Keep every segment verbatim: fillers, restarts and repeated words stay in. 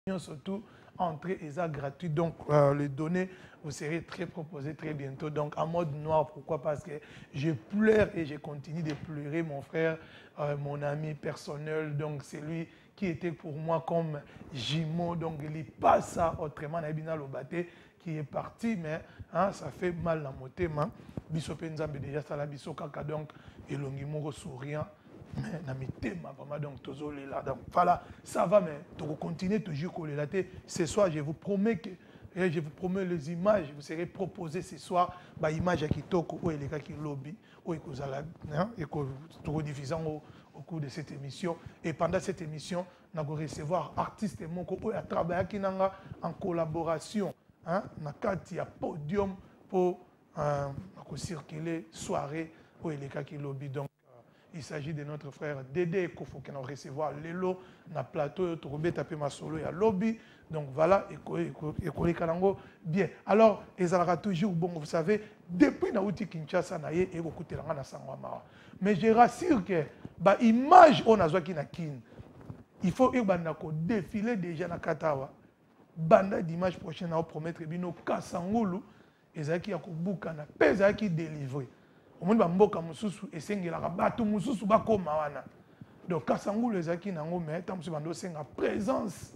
surtout entrée et ça gratuit. Donc euh, les données, vous serez très proposés très bientôt. Donc en mode noir, pourquoi? Parce que je pleure et je continue de pleurer mon frère, euh, mon ami personnel. Donc c'est lui qui était pour moi comme jumeau. Donc il passe ça autrement. Qui est parti, mais hein, ça fait mal la moté. Biso Penzambe déjà ça la biso kaka donc et l'ongimoro souriant. Mais na mitema vraiment donc tozole là donc voilà ça va mais tu continuer toujours coller ce soir je vous promets que et je vous promets les images vous serez proposées ce soir bah image à kitoko ou les gars qui lobby ou ekozala hein et que tout diffusant au, au cours de cette émission et pendant cette émission nous allons recevoir artistes moko ou à travailler qui nanga en collaboration hein na kati ya podium pour euh, circuler soirée ou les gars qui lobby donc il s'agit de notre frère Dédé Kofo qui nous recevoir l'élo na plateau Torobé tapé ma solo ya lobby donc voilà et Kalango bien alors ils aura toujours bon vous savez depuis na outi Kinshasa na ye et écouter la na sangwa mais je rassure que ba image on a qui na kin il faut que banda ko défiler déjà na Katawa banda d'image prochaine na promettre bino Kasangulu ezaki ya ko buka na pesa qui délivrer au monde bamboka mususu esengelaka bato mususu bakoma wana donc Kasangulu ezaki nango mais tant mususu bando senga présence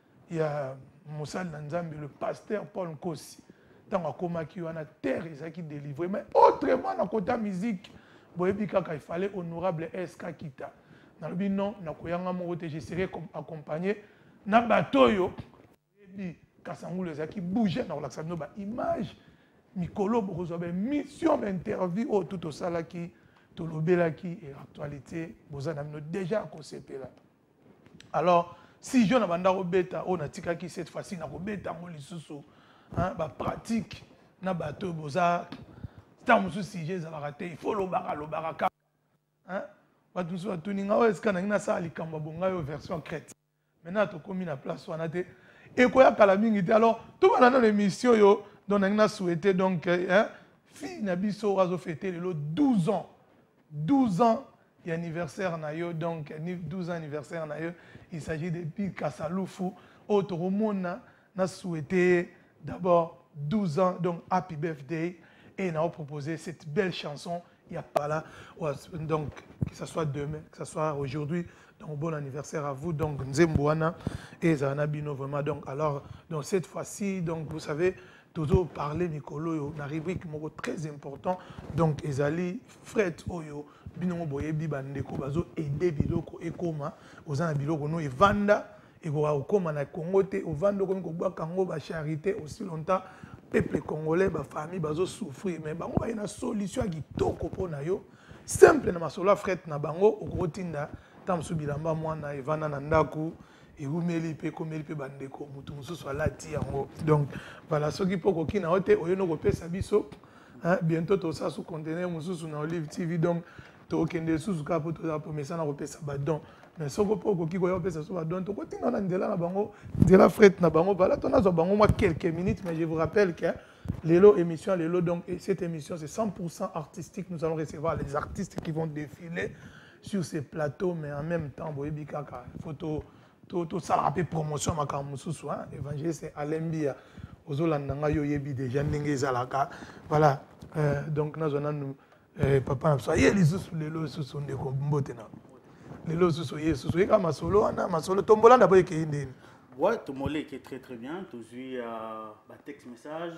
ya Moussal Nzambe le pasteur Paul Nkosi tant akomaki wana terre ezaki délivré mais autrement na côté musique boyebi kaka il fallait honorable S K Kita na lobi non na koyanga mo te je serai accompagné na batoyo boyebi Kasangulu ezaki bouger na kolakisa no ba image Mikolo Bozobe mission interview au tout au salaki tout l'obelaki et actualité bozana déjà concepté là alors si je n'ai pas beta on a tika qui cette fois-ci na beta ngo lisusu hein ba pratique na bateau boza tant musu sujet za raté il faut lobaka lobaka hein ba tout ça tout ninga est-ce que na ça likamba bonga yo version chrétienne maintenant to komi na place wana te et quoi kala mingi alors tout va dans l'émission yo donc on a souhaité donc hein fille nabiso razo fêter le douze ans douze ans et anniversaire na yo donc douze ans anniversaire na yo il s'agit de Pi Kasalufu autre mona na souhaité d'abord douze ans donc happy birthday et on a proposé cette belle chanson il y a pas là donc que ça soit demain que ça soit aujourd'hui donc bon anniversaire à vous donc Nzembouana et Zanabino vraiment donc alors donc cette fois-ci donc vous savez toujours parler Nicolo na rubrique moko très important donc ezali fret oyo binongo boyebi bandeko bazo aider biloko ekoma ozana biloko no evanda ekora okoma na Congo te ovanda ko ko kango ba charité aussi longtemps peuple congolais ba famille bazo souffrir mais bango ba ina solution ki toko pona yo simple na masolo fret na bango okotinda tamsu bilamba mwana evanda na ndaku et vous mêlez pe komeli pe bandeko mutu mususu alati yango donc voilà ce qui peut kokina ote oyeno ko pesa biso hein bientôt to ça sous conteneur mususu na Olive T V donc to kende susu ka po to za promesa na ko pesa badon mais ce que po koki ko yo pesa so badon to kotina na ndela na bango ndela fret na bango voilà to na zo bango moi quelques minutes mais je vous rappelle que l'élo émission l'élo donc et cette émission c'est cent pour cent artistique nous allons recevoir les artistes qui vont défiler sur ces plateaux mais en même temps boyebi kaka photo tout tout ça rappelle promotion makambo mususu hein évangéliste Alembia ozolanda nga yo yebi déjà ndenge ezalaka voilà euh, donc nazona nous euh, papa so ye lisusu lelo susu ndeko mbote na lelo susu yesu so eka masolo ana masolo tombola ndabo eke ndeni ouais tomolé qui est très très bien toujours euh, ba texte message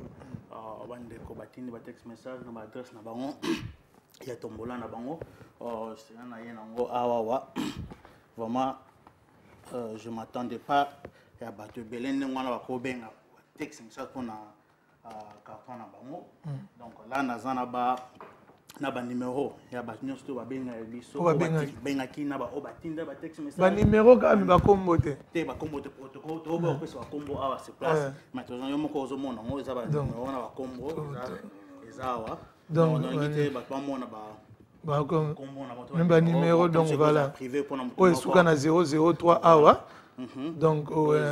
euh bandeko batindi ba texte message na ba adresse na bango ya tombola na bango euh c'est na ye nango awawa vraiment Euh, je ne m'attendais pas à battre Belen, on a un texte pour un carton. Donc là, on a un numéro, il y a un numéro, il y a un numéro qui est un combo. Il y a un combo de protocole, il y a un combo à cette place. Maintenant, il y a un combo, il y a un combo, donc même un numéro donc voilà oui souka na zéro zéro trois awa donc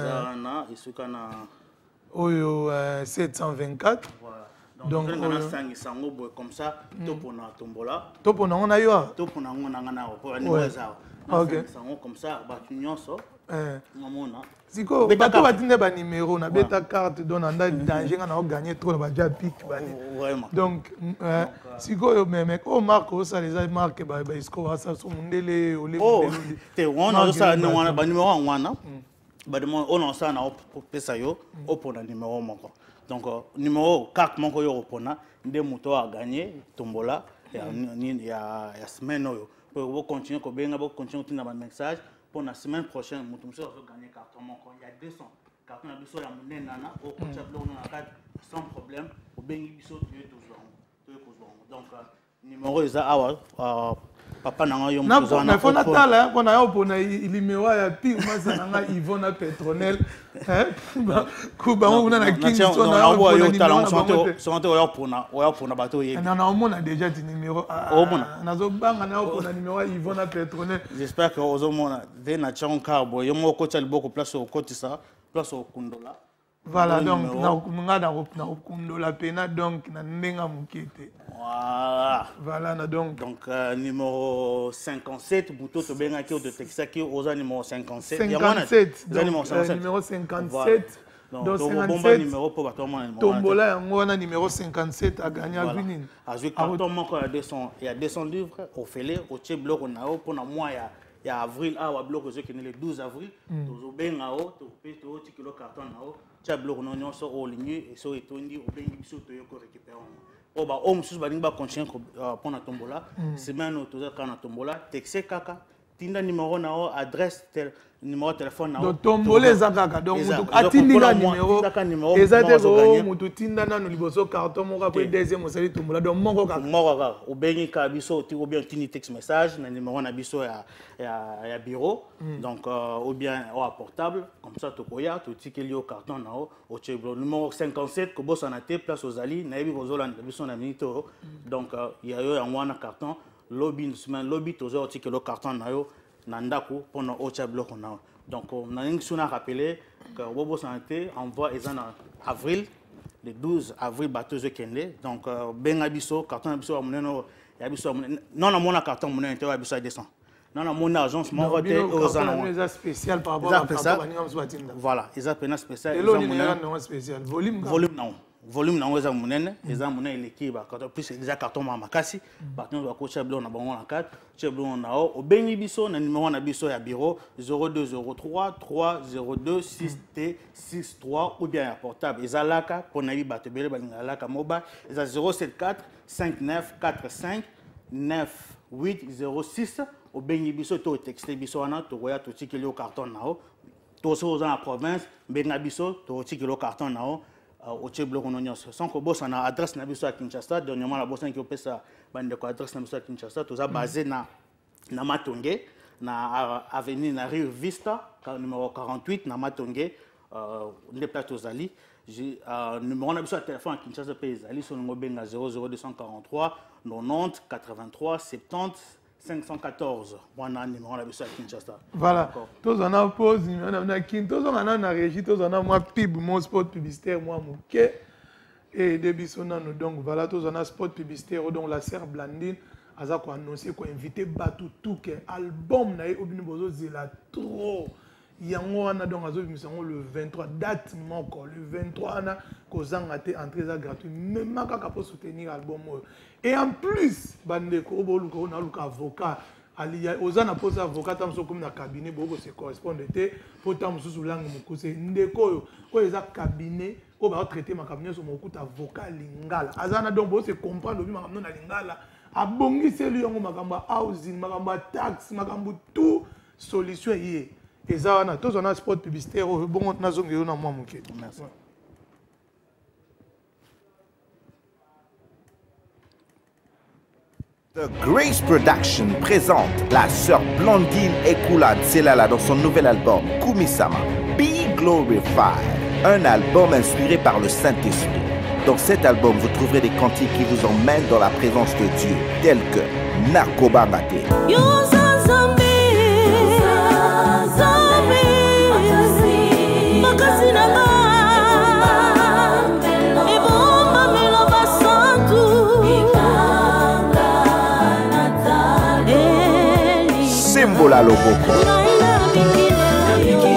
oyo sept cent vingt-quatre donc on a cinq sango comme ça topona tombola topona on a yo topona on a ngana pour numéro ça OK sango comme ça ba nyonso siko bato batinde ba numéro na beta carte don anda danger na gagner trop na ba pic donc siko mais mec oh marque ça les marque ba ba siko ça so mundele ole te on ça na wana ba numéro wana ba demo on ça na pesa yo opona numéro moko donc numéro carte moko yo opona nde moto a gagner tombola ya ya ya semaine yo pour continuer ko benga bo continuer tinda ba message pour la semaine prochaine moto monsieur va gagner carton moko il y a deux cents carton na biso ya munene nana au coach blo na carte sans problème au bengi biso tu toujours donc numéro eza awa papa nanga yo mtozo na fona tala ko na yo pona ilimewa ya pi masa nanga Ivona Petronel hein kuba nguna na king so na yo pona numéro sonto sonto yo pona yo pona bato yebi na na omona déjà ti numéro na zo banga na yo pona numéro Ivona Petronel j'espère que ozomona de na chonka bo yo moko tali boko place au côté ça place au kundola. Voilà, donc na na na kundola pena donc na ndenga mukete. Voilà. Voilà, donc. Donc, euh, numéro cinquante-sept, Bouto Tobenga qui est de Texas qui est aux numéro cinquante-sept. cinquante-sept. Donc, numéro cinquante-sept. Numéro cinquante-sept. Donc, cinquante-sept. Numéro pour Batoman. Tombola, on a numéro cinquante-sept à gagner à Guinin. À jouer carton, il y a deux cents livres au Félé, au Tché Bloc, on a pour moi, il y a avril, ah, au bloc, qui est le douze avril. Au Benga, au Topé, au Tikilo carton, au Tché Bloc, on a sur au ligne et sur Etondi, au Bengi, sur Toyoko récupéré. Oh bah oh monsieur bading ba continuer pour na tombola semaine autour quand na tombola texte kaka tinda numéro na adresse tel numéro téléphone na donc tombola za kaka donc mutu atindika numéro ezate ko mutu tinda na no liboso carton moko ko deuxième osali tombola donc moko kaka moko kaka obengi ka biso ti ou bien tini texte message na numéro na biso ya ya ya bureau donc ou bien au portable comme ça to koya to tikeli au carton na au cheblo numéro cinquante-sept ko bossa na te place aux ali na yebi ko zolanda biso na minito donc il y a yo ya wana carton lobby semaine lobby toujours tikeli au carton na yo nandako pendant au cheblo na donc on a une suna rappelé que Bobo Santé envoie en avril le douze avril bateau de Kende donc ben abisso carton abisso moneno abisso non na mona carton moneno te abisso à deux cents non na mon agence mon voté aux ans spécial par rapport à carton voilà ils appellent spécial et l'on est spécial volume volume non volume na weza monene eza monene l'équipe carton plus exact carton makasi partenaire ba coach blanc na bango na quatre coach blanc na o bengi biso na numéro na biso ya bureau zéro deux zéro trois trois zéro deux six T six trois ou bien portable ezalaka pona bi batebele balingala mobile eza zéro sept quatre cinq neuf quatre cinq neuf huit zéro six au bengi biso to texte biso na to roya to tikeli au carton na o to so dans la province benga biso to tikeli au carton na o au Tchéblo on a sans que boss on a adresse na biso à Kinshasa dernièrement la boss qui opesa bande ko adresse na biso à Kinshasa tout ça basé na na Matonge na avenue na rue Vista numéro quarante-huit na Matonge euh les plateaux ali j'ai numéro na biso à téléphone à Kinshasa pays ali son numéro benga zéro zéro deux cent quarante-trois quatre-vingt-dix quatre-vingt-trois soixante-dix cinq cent quatorze. Voilà numéro la biso à Kinshasa. Voilà. Tous on a pause numéro na kin, tous on a na régie, tous on a moi pub mon spot publicitaire moi moké et des bisona nous donc voilà tous on a spot publicitaire donc la sœur Blandine aza ko annoncer ko inviter Batu tout que album na obini bozo zela trop. Yango wana donc azo bisango le vingt-trois date moko le vingt-trois na kozanga te entrée za gratuit même kaka pour soutenir album et en plus bande ko boluka na luka avocat ali ozana posa avocat tamso comme na cabinet boko se correspondre te pour tamso sous langue mukuse ndeko yo ko eza cabinet o ba traiter ma cabinet so mokuta avocat lingala azana donc bo se comprendre bi makamno na lingala abongi selu yango makamba housing makamba tax makambo tout solution yé. Et ça, on a tous un spot publicitaire. Bon, on a zongé on a moins manqué. Merci. The Grace Production présente la sœur Blandine Ekoula Tselala dans son nouvel album Kumisama, Be Glorified, un album inspiré par le Saint-Esprit. Dans cet album, vous trouverez des cantiques qui vous emmènent dans la présence de Dieu, tels que Nakobangate. Simbola Loboko.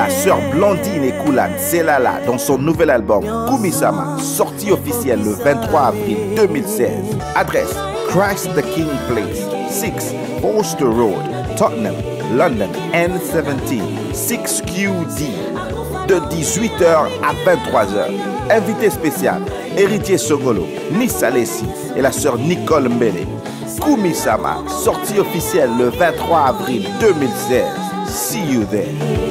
la sœur Blandine Ekulane Selala dans son nouvel album Kumisama, sorti officiel le vingt-trois avril deux mille seize. Adresse Christ the King Place, six Forster Road, Tottenham, London, N dix-sept, six Q D, de dix-huit heures à vingt-trois heures. Invité spécial, Héritier Sogolo, Nissa Lessi et la sœur Nicole Mbele. Kumisama, sortie officielle le vingt-trois avril deux mille seize. See you there.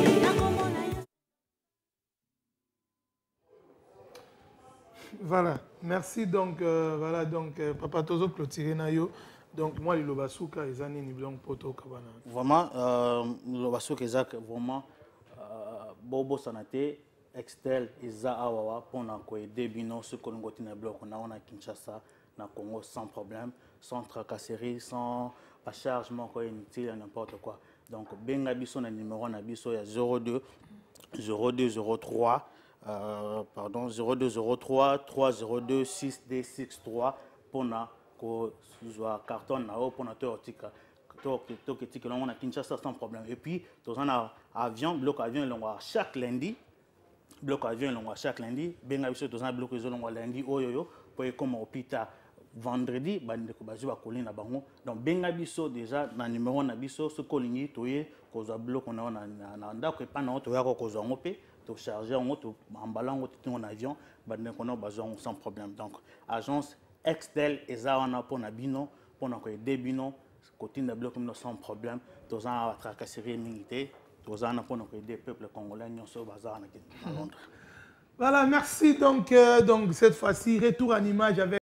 Voilà, merci donc, euh, voilà donc, euh, Papa Tozo clôturé nayo. Donc moi, le Lobasuka, ils ont une blanc poto kabana. Vraiment, euh, le Lobasuka, ils vraiment, euh, Bobo Sanate, Excel, Isa Awawa, pour nous aider, bino, ce que nous avons bloc, on a à Kinshasa, na Congo sans problème, sans tracasserie, sans pas chargement, inutile, n'importe quoi. Donc, Benga Bisso, le numéro na Bisso, il y a zéro deux zéro deux zéro trois, euh, pardon, zéro deux zéro trois trois zéro deux six D six trois pour na ko soit carton na pour na to tika to to tika on a Kinshasa sans problème. Et puis, dans un avion, bloc avion, on chaque lundi. Bloc avion, on chaque lundi. Benga Bisso, dans un bloc avion, on lundi, oyoyo, pour comme hôpital. Vendredi, bandeko bazwa kolina bango. Donc benga biso déjà na numéro na biso ce coligny toye koza bloc on a na ndako et pas na to ya ko koza ngope to charger ngo to embalango to en avion bandeko na bazwa sans problème. Donc agence Excel ezawana pour na bino pour na ko aider bino côté na bloc sans problème to za tracasserie militaire to za na pour na ko aider peuple congolais nyonso bazana na Londres. Voilà, merci donc euh, donc cette fois-ci retour en image avec